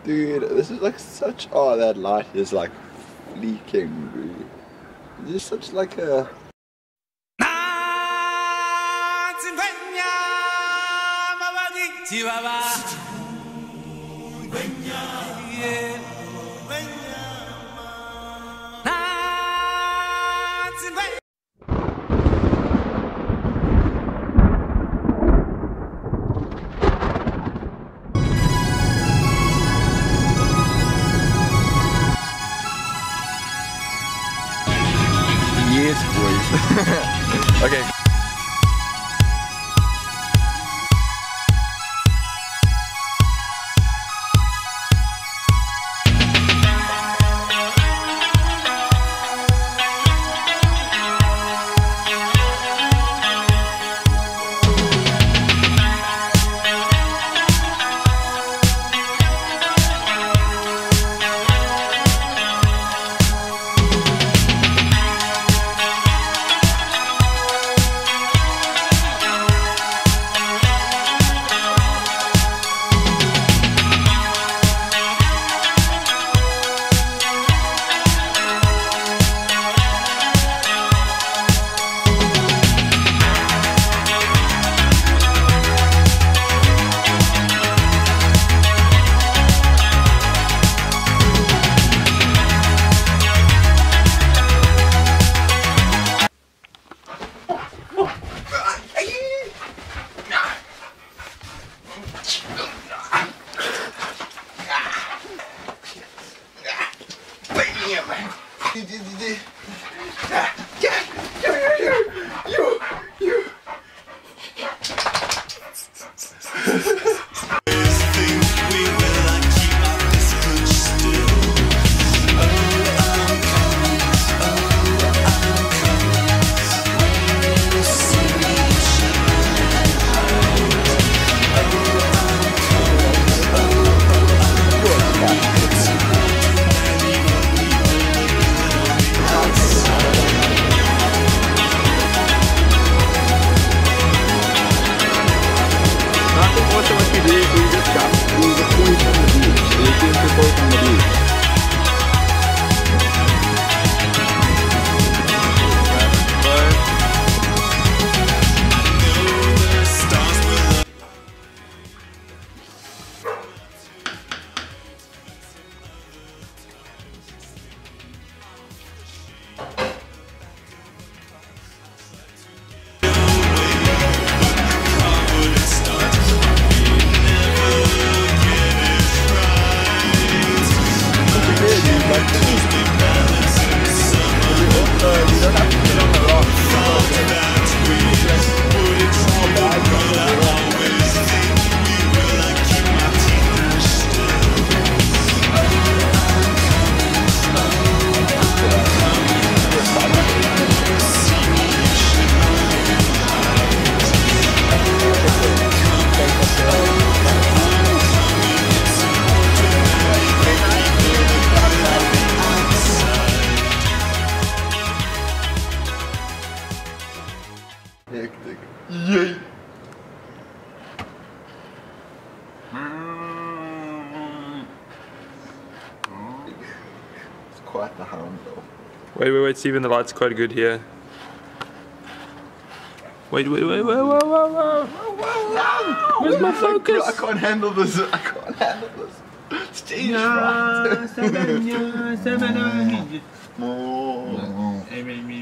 Dude, this is like such. Oh, that light is like fleeking, dude. This is such like a. Yes, boys. Okay. Hectic. Yay! It's quite the hound though. Wait, Stephen, the light's quite good here. Wait, whoa. Where's my focus? I can't handle this. Stage right.